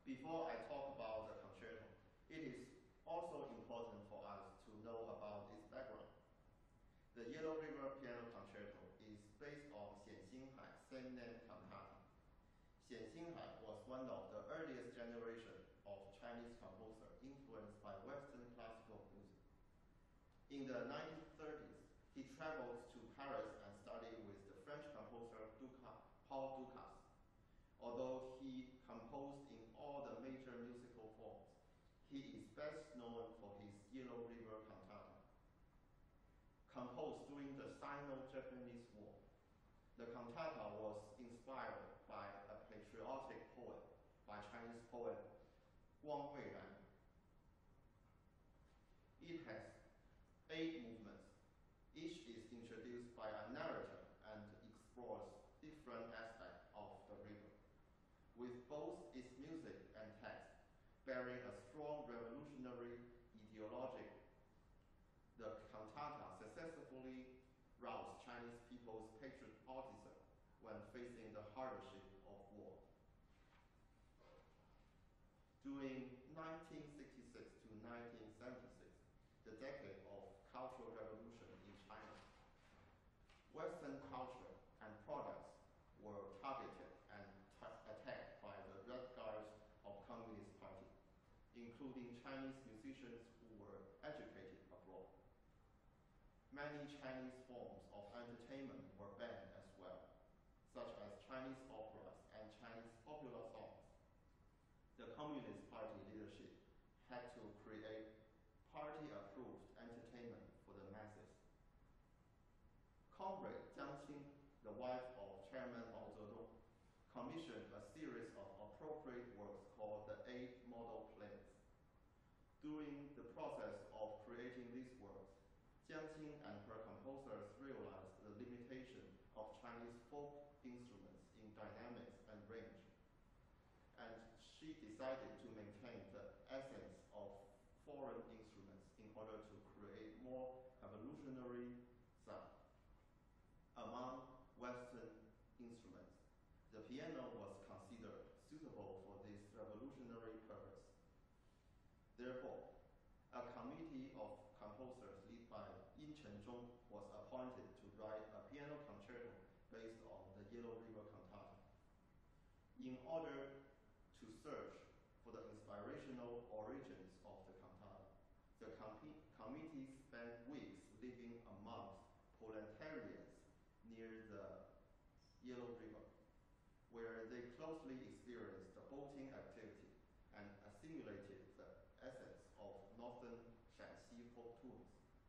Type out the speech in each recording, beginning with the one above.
Before I talk about the concerto, it is also important for us to know about its background. The Yellow River Piano Concerto is based on Xian Xinhai same-name cantata. Xian Xinhai was one of the earliest generation of Chinese composers influenced by Western classical music. In the 1930s, he traveled to Paris and studied with the French composer Paul Dukas. Although he composed in all the major musical forms, he is best known for his Yellow River Cantata. Composed during the Sino-Japanese War, the cantata was inspired by a patriotic poem by Chinese poet Guang Huiran. It has 8 movements. Each is introduced by a narrator and explores different aspects of the river, with both its music and text bearing a strong revolutionary ideology. The cantata successfully roused Chinese people's patriotism when facing the hardship of war. During 1966 to 1976, the decade of cultural revolution in China, Western culture and products were targeted and attacked by the Red Guards of Communist Party, including Chinese musicians who were educated abroad. Many Chinese forms of entertainment were banned as well, such as Chinese operas and Chinese popular songs. The Communist Party leadership had to create party-approved entertainment for the masses. Comrade Jiang Qing, the wife of Chairman Mao Zedong, commissioned a series of appropriate works called the 8 Model Plays. During the process of creating these works, Jiang Qing and her composers realized the limitation of Chinese folk instruments in dynamics and range, and she decided to maintain the essence of foreign instruments in order to create more evolutionary sound. Among Western instruments, the piano was considered suitable for this revolutionary purpose. Therefore, a committee of composers led by Yin Chenzhong was appointed to write a piano concerto based on the Yellow River Cantata. In order to search for the inspirational origins of the cantata, the committee spent weeks living amongst proletarians near the Yellow River, where they closely experienced the boating activity and assimilated the essence of northern Shanxi folk tunes.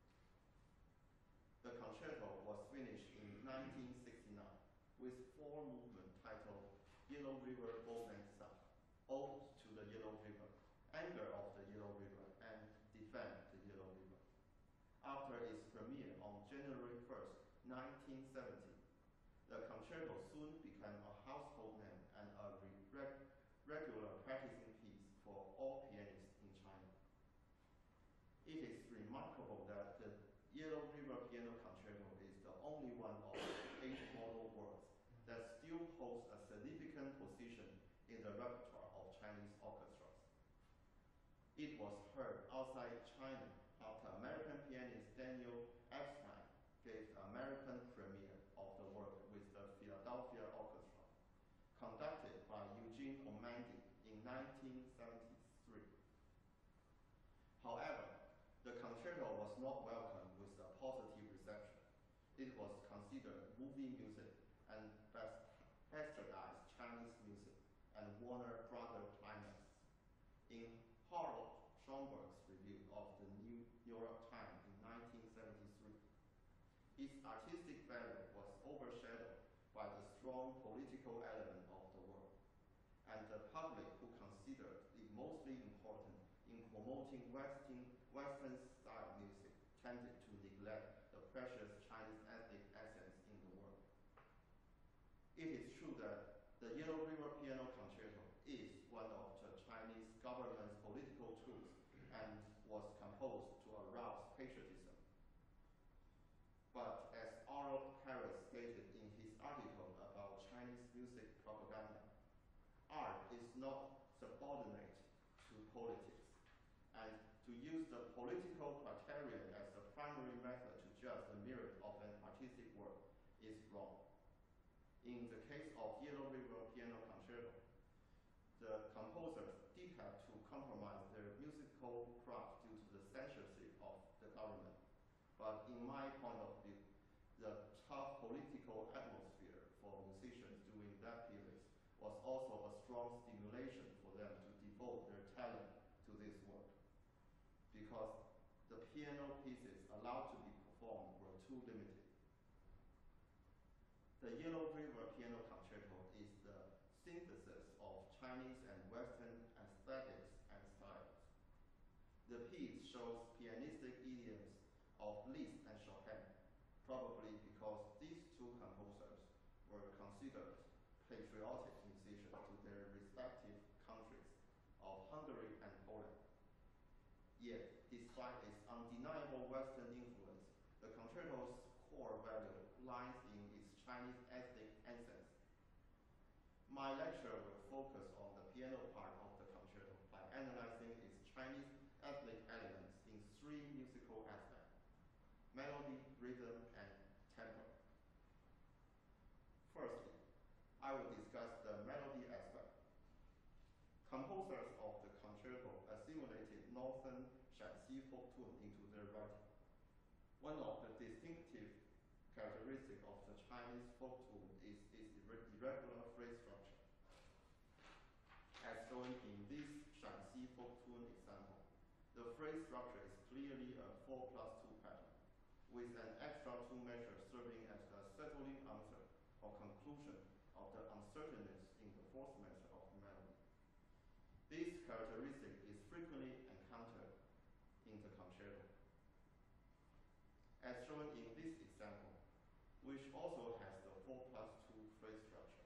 The concerto was finished in 1969 with 4 movements titled Yellow River Boatman Song, Ode to the Yellow River, Anger of the Yellow River, and Defend the Yellow River. After its premiere on January 1st, 1970, the concerto soon became a household name and a regular practicing piece for all pianists in China. It is remarkable that the Yellow River Piano Concerto is the only one of the 8 model works that still holds a significant position in the repertoire of Chinese orchestras. It was heard outside China after American pianist Daniel Epstein gave the American premiere of the work with the Philadelphia Orchestra, conducted by Eugene Ormandy in 1973. However, the concerto was not welcomed with a positive reception. It was considered movie music and bastardized Chinese music and Warner Brothers climax. In Harold Schomburg's review of the New York Times in 1973, its artistic value was overshadowed by the strong political element of the work, and the public who considered it mostly important in promoting Western-style music tended to neglect the precious Chinese ethnic essence in the work. It is true that the Yellow River Piano Concerto is one of the Chinese government's political tools and was composed to arouse patriotism. But as Arnold Harris stated in his article about Chinese music propaganda, art is not subordinate politics. And to use the political criterion as the primary method to judge the merit of an artistic work is wrong. In the case of Yellow River Piano Concerto, the composers did have to compromise their musical craft due to the censorship of the government. But in my point of view, the tough political atmosphere for musicians during that period was also a strong stimulation for them to devote their talent to this work, because the piano pieces allowed to be performed were too limited. The Yellow River Piano Concerto is the synthesis of Chinese and Western aesthetics and styles. The piece shows pianistic idioms of Liszt and Chopin, probably because these two composers were considered patriotic musicians to their respective countries of Hungary and Poland. Yet, despite its undeniable Western influence, the concerto's core value lies in its Chinese ethnic essence. My lecture will focus on the piano part of the concerto by analyzing its Chinese ethnic elements in three musical aspects: melody, rhythm, and tempo. Firstly, I will discuss the melody aspect. Composers of the concerto assimilated northern Shanxi folk tune into their writing. One of the distinctive characteristics of the Chinese folk tune is its irregular phrase structure. As shown in this Shanxi folk tune example, the phrase structure is clearly a 4+2 pattern, with an extra 2 measure serving as a settling answer or conclusion of the uncertainties in the fourth measure of the melody. This characteristic is frequently encountered in the concerto, as shown in this example, which also has the 4+2 phrase structure.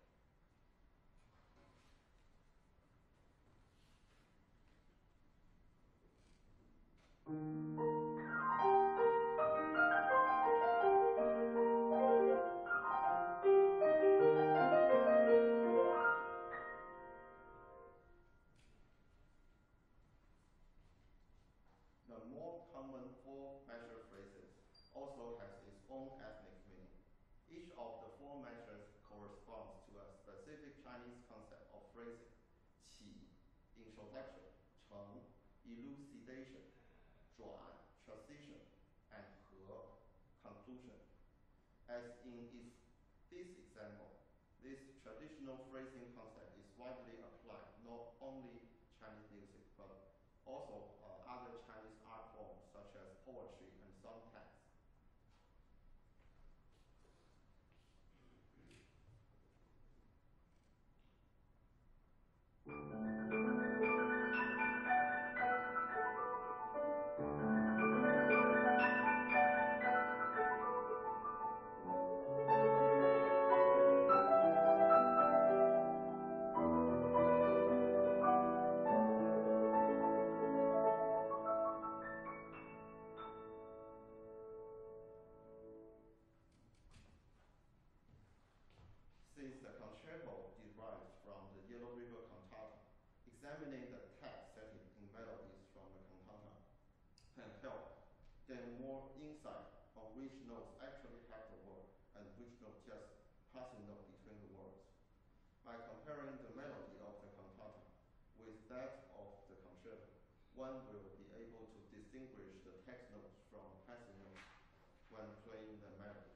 The more common 4-measure phrases also has its own ethnic meaning. Each of the 4 measures corresponds to a specific Chinese concept of phrasing: qi, introduction; cheng, elucidation; zhuan, transition; and he, conclusion. As in this example, this traditional phrasing concept is widely applied not only Chinese music, but also other Chinese art forms such as poetry and song texts. Since the concerto derives from the Yellow River Cantata, examining the text setting in melodies from the cantata can help gain more insight on which notes actually have the word and which notes just passing note between the words. By comparing the melody of the cantata with that of the concerto, one will be able to distinguish the text notes from passing notes when playing the melody.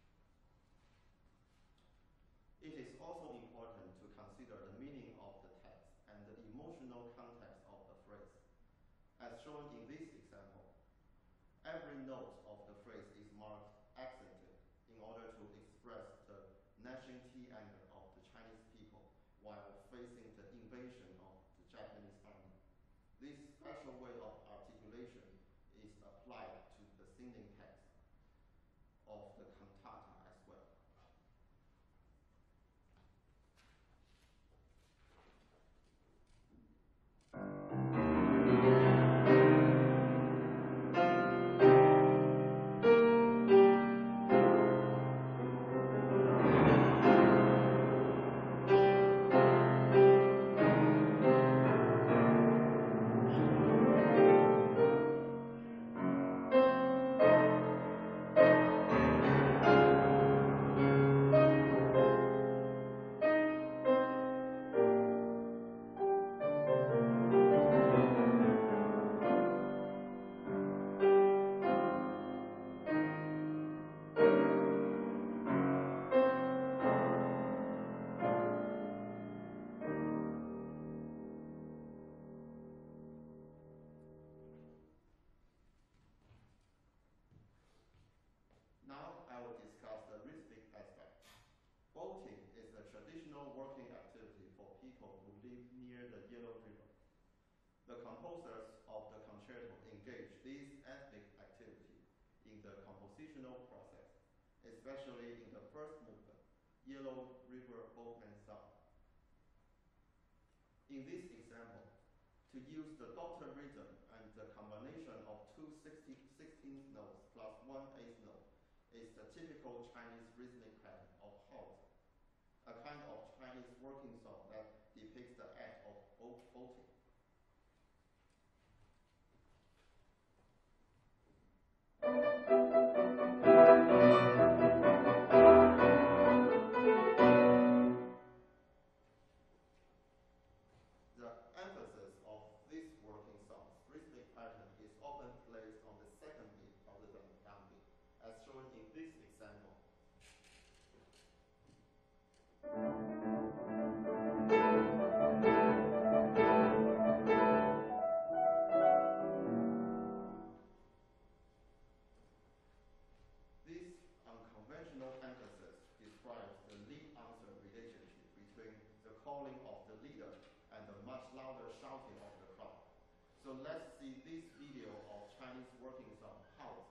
It is also important to consider the meaning of the text and the emotional context of the phrase. As shown in this example, every note of the phrase is marked accented in order to express the gnashing teeth anger of the Chinese people while facing the invasion of the Japanese army. This special way of articulation is applied to the singing text of the cantata as well. Boating is a traditional working activity for people who live near the Yellow River. The composers of the concerto engage this ethnic activity in the compositional process, especially in the first movement, Yellow River Boatman Song. In this example, to use the dotted rhythm and the combination of two 16th notes plus one 8th note is the typical Chinese rhythmic pattern of halt, a kind of Chinese working song that depicts the act of boating. The emphasis of this working song's rhythmic pattern is often placed on the second beat rather than the downbeat, as shown in this example. This unconventional emphasis describes the lead-answer relationship between the calling of the leader and the much louder shouting of the crowd. So let's see this video of Chinese working song, Halt.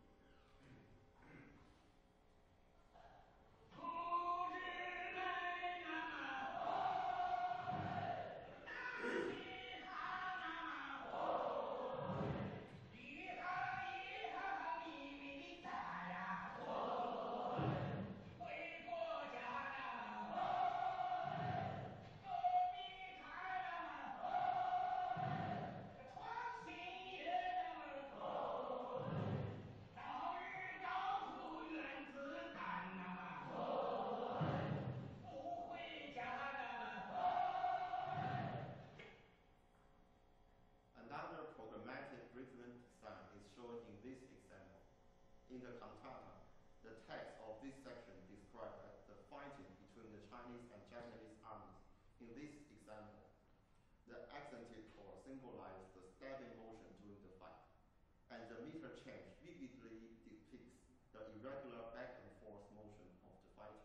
Another programmatic rhythmic design is shown in this example. In the cantata, the text of this section describes the fighting between the Chinese and Japanese armies. In this example, the accented chord symbolizes the stabbing motion during the fight, and the meter change vividly depicts the irregular back and forth motion of the fighting.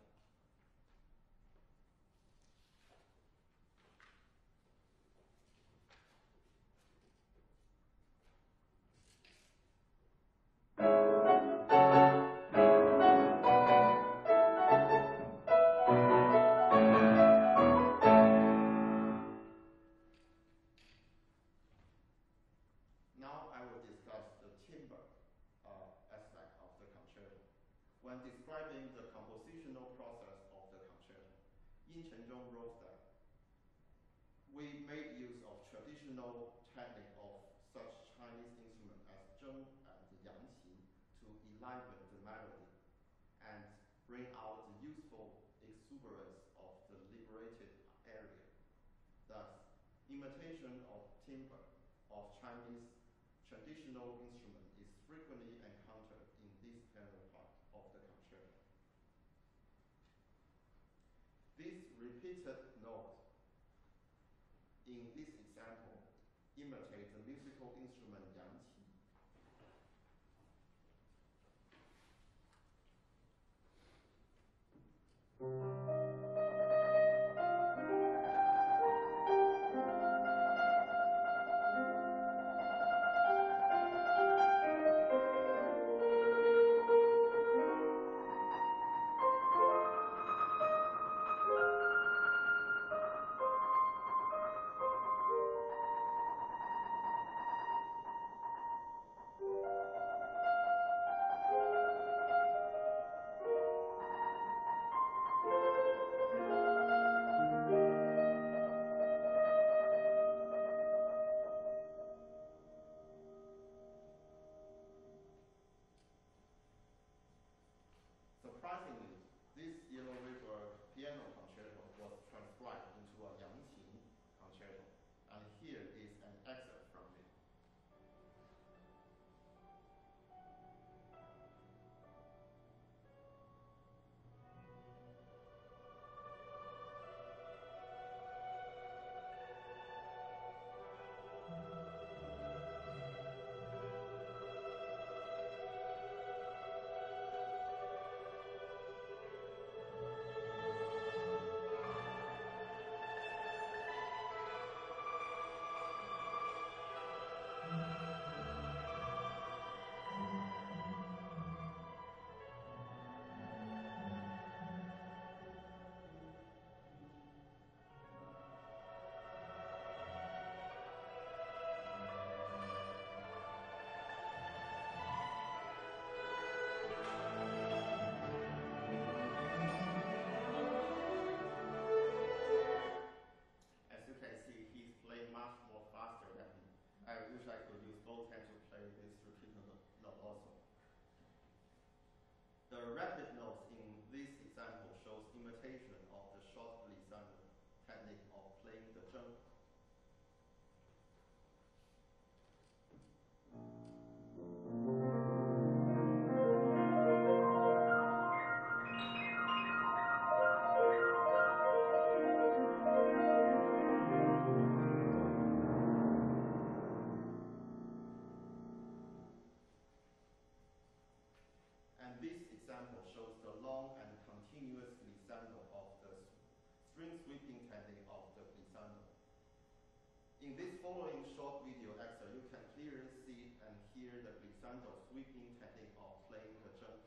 Now I will discuss the timbre aspect of the concerto. When describing the compositional process of the concerto, Yin Chenzhong wrote that we made use of traditional technique of such Chinese instruments as zheng and yangqi to enliven the melody and bring out the youthful exuberance of the liberated area. Thus, imitation of timbre of Chinese traditional instrument is frequently encountered in this piano part of the concerto. This repeated note in this example imitates the musical instrument yangqi. The rapid notes in this example shows imitation of the short glissando technique of playing the zheng. And this example shows the long and continuous glissando of the string sweeping technique of the glissando. In this following short video excerpt, you can clearly see and hear the glissando sweeping technique of playing the zheng.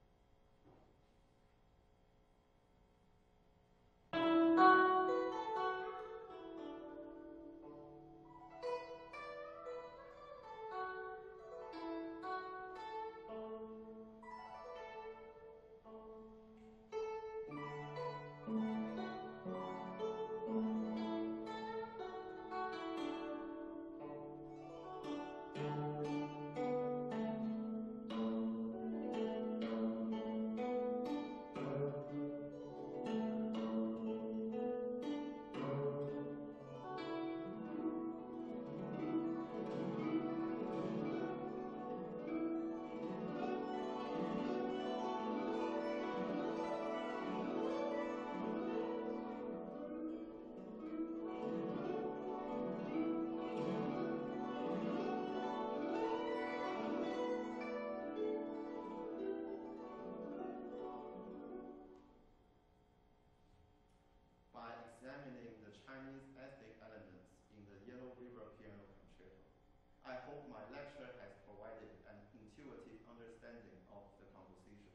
By examining the Chinese ethnic elements in the Yellow River Piano Concerto, I hope my lecture has provided an intuitive understanding of the composition.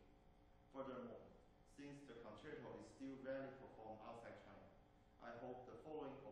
Furthermore, since the concerto is still rarely performed outside China, I hope the following